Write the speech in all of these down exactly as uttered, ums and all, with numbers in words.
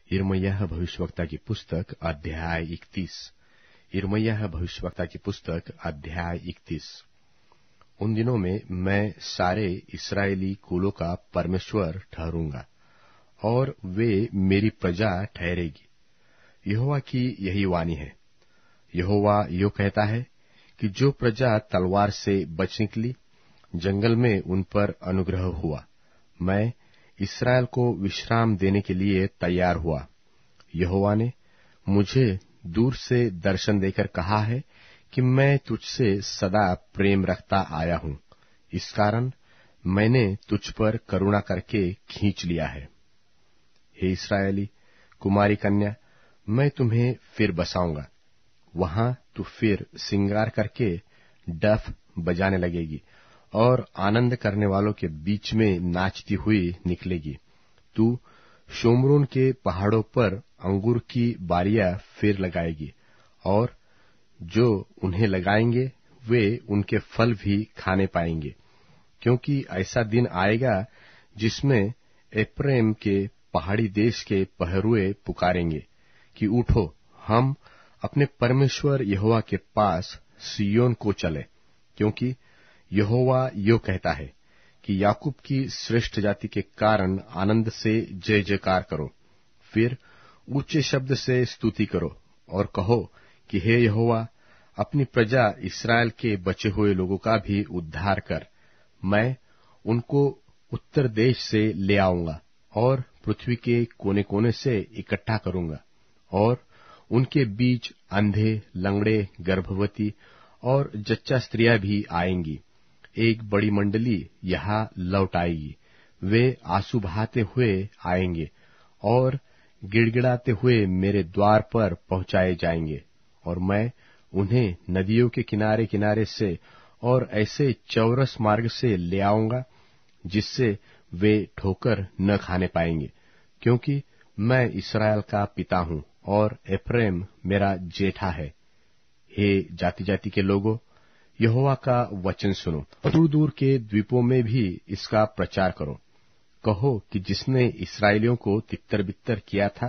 यिर्मयाह भविष्यवक्ता की पुस्तक अध्याय इकतीस। यिर्मयाह भविष्यवक्ता की पुस्तक अध्याय इकतीस। उन दिनों में मैं सारे इस्राएली कुलों का परमेश्वर ठहरूंगा और वे मेरी प्रजा ठहरेगी। यहोवा की यही वाणी है। यहोवा यो कहता है कि जो प्रजा तलवार से बच निकली, जंगल में उन पर अनुग्रह हुआ। मैं इस्राएल को विश्राम देने के लिए तैयार हुआ। यहोवा ने मुझे दूर से दर्शन देकर कहा है कि मैं तुझसे सदा प्रेम रखता आया हूं, इस कारण मैंने तुझ पर करुणा करके खींच लिया है। हे इस्राएली कुमारी कन्या, मैं तुम्हें फिर बसाऊंगा। वहां तू फिर सिंगार करके डफ बजाने लगेगी और आनंद करने वालों के बीच में नाचती हुई निकलेगी। तू शोमरोन के पहाड़ों पर अंगूर की बारियां फिर लगाएगी और जो उन्हें लगाएंगे वे उनके फल भी खाने पाएंगे, क्योंकि ऐसा दिन आएगा जिसमें एप्रैम के पहाड़ी देश के पहरुए पुकारेंगे कि उठो, हम अपने परमेश्वर यहोवा के पास सिय्योन को चले, क्योंकि यहोवा यो कहता है कि याकूब की श्रेष्ठ जाति के कारण आनंद से जय जयकार करो। फिर ऊंचे शब्द से स्तुति करो और कहो कि हे यहोवा, अपनी प्रजा इस्राएल के बचे हुए लोगों का भी उद्धार कर। मैं उनको उत्तर देश से ले आऊंगा और पृथ्वी के कोने कोने से इकट्ठा करूंगा, और उनके बीच अंधे, लंगड़े, गर्भवती और जच्चा स्त्रियां भी आएंगी। एक बड़ी मंडली यहाँ लौट आएगी। वे आंसू बहाते हुए आएंगे और गिड़गिड़ाते हुए मेरे द्वार पर पहुंचाए जाएंगे, और मैं उन्हें नदियों के किनारे किनारे से और ऐसे चौरस मार्ग से ले आऊंगा जिससे वे ठोकर न खाने पाएंगे, क्योंकि मैं इस्राएल का पिता हूं और एप्रैम मेरा जेठा है। हे जाति जाति के लोगों, यहोवा का वचन सुनो। दूर दूर के द्वीपों में भी इसका प्रचार करो। कहो कि जिसने इस्राएलियों को तितर बितर किया था,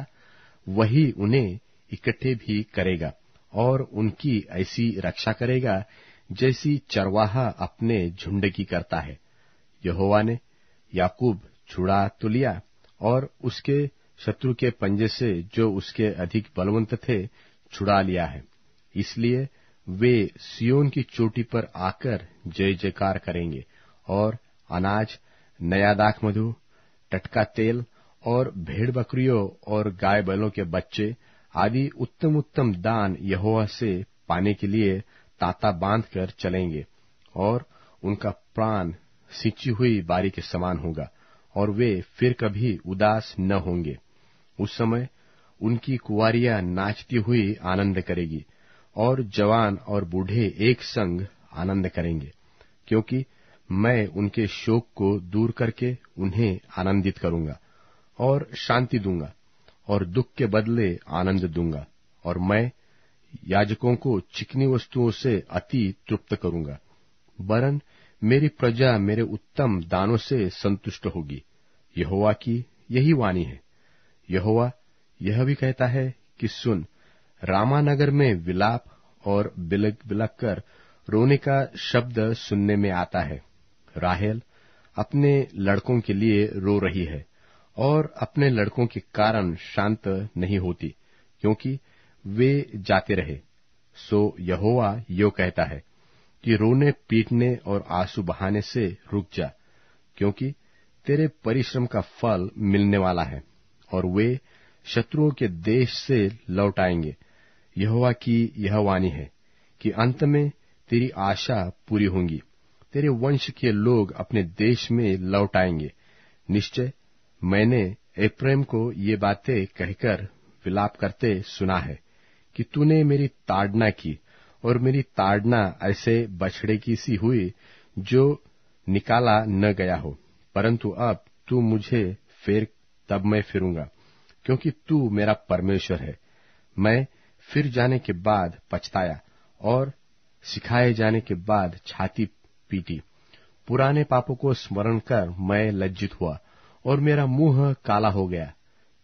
वही उन्हें इकट्ठे भी करेगा और उनकी ऐसी रक्षा करेगा जैसी चरवाहा अपने झुंड की करता है। यहोवा ने याकूब छुड़ा तो लिया और उसके शत्रु के पंजे से, जो उसके अधिक बलवंत थे, छुड़ा लिया है। इसलिए वे सिय्योन की चोटी पर आकर जय जयकार करेंगे और अनाज, नया दाख मधु, टटका तेल और भेड़ बकरियों और गाय बैलों के बच्चे आदि उत्तम उत्तम दान यहोवा से पाने के लिए तांता बांधकर चलेंगे, और उनका प्राण सींची हुई बारी के समान होगा और वे फिर कभी उदास न होंगे। उस समय उनकी कुंवारियां नाचती हुई आनंद करेगी और जवान और बूढ़े एक संग आनंद करेंगे, क्योंकि मैं उनके शोक को दूर करके उन्हें आनंदित करूंगा और शांति दूंगा और दुख के बदले आनंद दूंगा, और मैं याजकों को चिकनी वस्तुओं से अति तृप्त करूंगा। वरन मेरी प्रजा मेरे उत्तम दानों से संतुष्ट होगी। यहोवा की यही वाणी है। यहोवा यह भी कहता है कि सुन, रामा नगर में विलाप और बिलक बिलक कर रोने का शब्द सुनने में आता है। राहेल अपने लड़कों के लिए रो रही है और अपने लड़कों के कारण शांत नहीं होती, क्योंकि वे जाते रहे। सो यहोवा यो कहता है कि रोने पीटने और आंसू बहाने से रुक जा, क्योंकि तेरे परिश्रम का फल मिलने वाला है और वे शत्रुओं के देश से लौट आएंगे। यहोवा की यह वाणी है कि अंत में तेरी आशा पूरी होगी। तेरे वंश के लोग अपने देश में लौट आएंगे। निश्चय मैंने एप्रैम को ये बातें कहकर विलाप करते सुना है कि तूने मेरी ताड़ना की, और मेरी ताड़ना ऐसे बछड़े की सी हुई जो निकाला न गया हो। परंतु अब तू मुझे फेर, तब मैं फिरूंगा, क्योंकि तू मेरा परमेश्वर है। मैं फिर जाने के बाद पछताया और सिखाए जाने के बाद छाती पीटी। पुराने पापों को स्मरण कर मैं लज्जित हुआ और मेरा मुंह काला हो गया।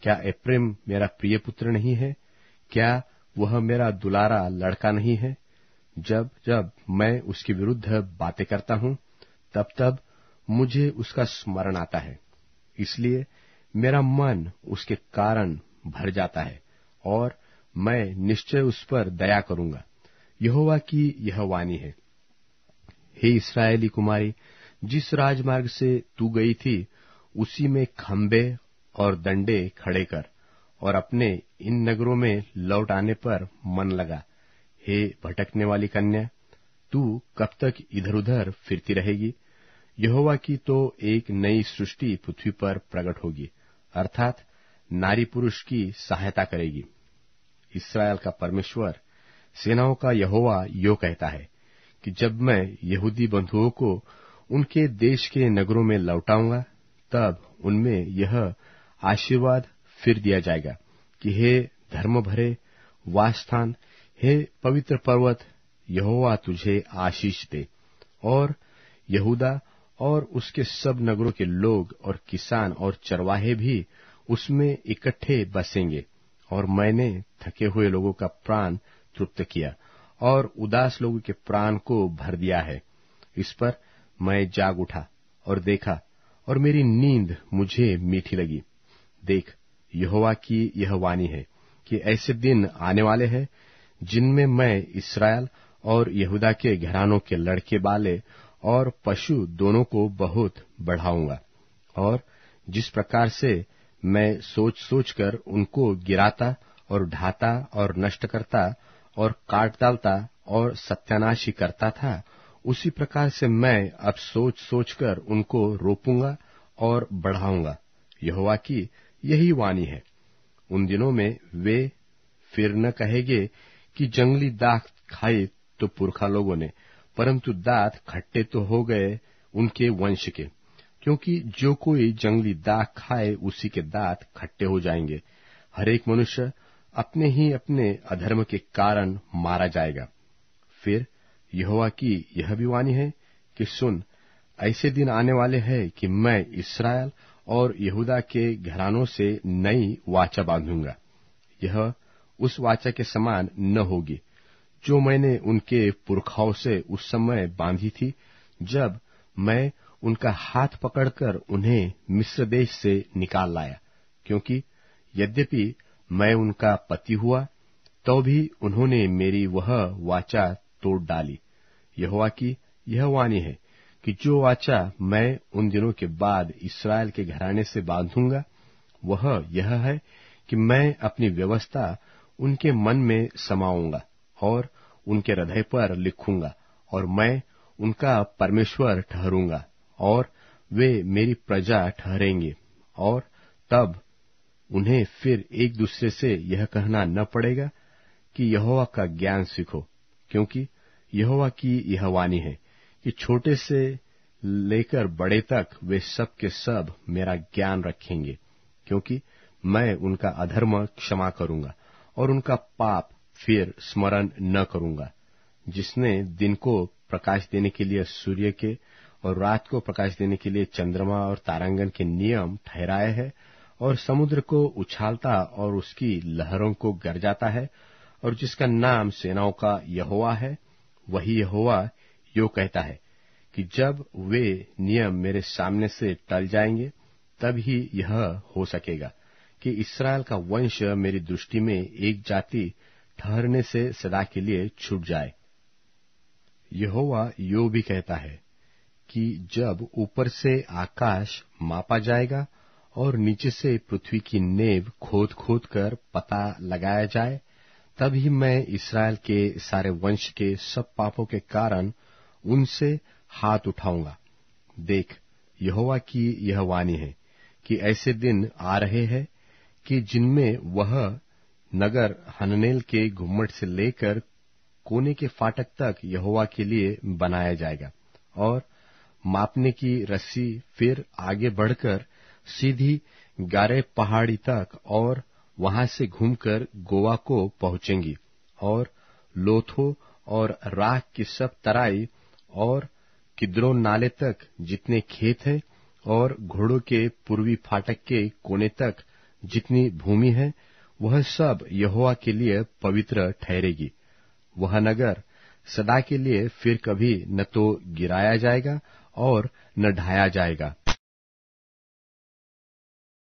क्या एप्रैम मेरा प्रिय पुत्र नहीं है? क्या वह मेरा दुलारा लड़का नहीं है? जब जब मैं उसके विरुद्ध बातें करता हूं, तब तब मुझे उसका स्मरण आता है। इसलिए मेरा मन उसके कारण भर जाता है और मैं निश्चय उस पर दया करूंगा। यहोवा की यह वाणी है। हे इस्राएली कुमारी, जिस राजमार्ग से तू गई थी, उसी में खंबे और डंडे खड़े कर और अपने इन नगरों में लौट आने पर मन लगा। हे भटकने वाली कन्या, तू कब तक इधर उधर फिरती रहेगी? यहोवा की तो एक नई सृष्टि पृथ्वी पर प्रकट होगी, अर्थात नारी पुरुष की सहायता करेगी। इस्राएल का परमेश्वर, सेनाओं का यहोवा यो कहता है कि जब मैं यहूदी बंधुओं को उनके देश के नगरों में लौटाऊंगा, तब उनमें यह आशीर्वाद फिर दिया जाएगा कि हे धर्म भरे वासस्थान, हे पवित्र पर्वत, यहोवा तुझे आशीष दे। और यहूदा और उसके सब नगरों के लोग और किसान और चरवाहे भी उसमें इकट्ठे बसेंगे। और मैंने थके हुए लोगों का प्राण तृप्त किया और उदास लोगों के प्राण को भर दिया है। इस पर मैं जाग उठा और देखा, और मेरी नींद मुझे मीठी लगी। देख, यहोवा की यह वाणी है कि ऐसे दिन आने वाले हैं जिनमें मैं इस्राएल और यहूदा के घरानों के लड़के बाले और पशु दोनों को बहुत बढ़ाऊंगा। और जिस प्रकार से मैं सोच सोचकर उनको गिराता और ढाता और नष्ट करता और काट डालता और सत्यानाशी करता था, उसी प्रकार से मैं अब सोच सोचकर उनको रोपूंगा और बढ़ाऊंगा। यहोवा की यही वाणी है। उन दिनों में वे फिर न कहेंगे कि जंगली दाख खाए तो पुरखा लोगों ने, परंतु दांत खट्टे तो हो गए उनके वंश के, क्योंकि जो कोई जंगली दाख खाए उसी के दांत खट्टे हो जाएंगे। हर एक मनुष्य अपने ही अपने अधर्म के कारण मारा जाएगा। फिर यहोवा की यह भी वाणी है कि सुन, ऐसे दिन आने वाले हैं कि मैं इस्राएल और यहूदा के घरानों से नई वाचा बांधूंगा। यह उस वाचा के समान न होगी जो मैंने उनके पुरखाओं से उस समय बांधी थी, जब मैं उनका हाथ पकड़कर उन्हें मिस्र देश से निकाल लाया। क्योंकि यद्यपि मैं उनका पति हुआ, तो भी उन्होंने मेरी वह वाचा तोड़ डाली। यहोवा की यह वाणी है कि जो वाचा मैं उन दिनों के बाद इस्राएल के घराने से बांधूंगा, वह यह है कि मैं अपनी व्यवस्था उनके मन में समाऊंगा और उनके हृदय पर लिखूंगा, और मैं उनका परमेश्वर ठहरूंगा और वे मेरी प्रजा ठहरेंगे। और तब उन्हें फिर एक दूसरे से यह कहना न पड़ेगा कि यहोवा का ज्ञान सीखो, क्योंकि यहोवा की यह वाणी है कि छोटे से लेकर बड़े तक वे सब के सब मेरा ज्ञान रखेंगे, क्योंकि मैं उनका अधर्म क्षमा करूंगा और उनका पाप फिर स्मरण न करूंगा। जिसने दिन को प्रकाश देने के लिए सूर्य के और रात को प्रकाश देने के लिए चंद्रमा और तारांगन के नियम ठहराए हैं, और समुद्र को उछालता और उसकी लहरों को गरजाता है, और जिसका नाम सेनाओं का यहोवा है, वही यहोवा यो कहता है कि जब वे नियम मेरे सामने से टल जाएंगे, तब ही यह हो सकेगा कि इस्राएल का वंश मेरी दृष्टि में एक जाति ठहरने से सदा के लिए छूट जाए। यहोवा यो भी कहता है कि जब ऊपर से आकाश मापा जाएगा और नीचे से पृथ्वी की नेव खोद खोद कर पता लगाया जाए, तब ही मैं इस्राएल के सारे वंश के सब पापों के कारण उनसे हाथ उठाऊंगा। देख, यहोवा की यह वाणी है कि ऐसे दिन आ रहे हैं कि जिनमें वह नगर हननेल के गुम्मट से लेकर कोने के फाटक तक यहोवा के लिए बनाया जाएगा, और मापने की रस्सी फिर आगे बढ़कर सीधी गारे पहाड़ी तक और वहां से घूमकर गोवा को पहुंचेंगी, और लोथो और राख की सब तराई और किद्रोन नाले तक जितने खेत हैं, और घोड़ों के पूर्वी फाटक के कोने तक जितनी भूमि है वह सब यहोवा के लिए पवित्र ठहरेगी। वह नगर सदा के लिए फिर कभी न तो गिराया जाएगा और न ढाया जाएगा।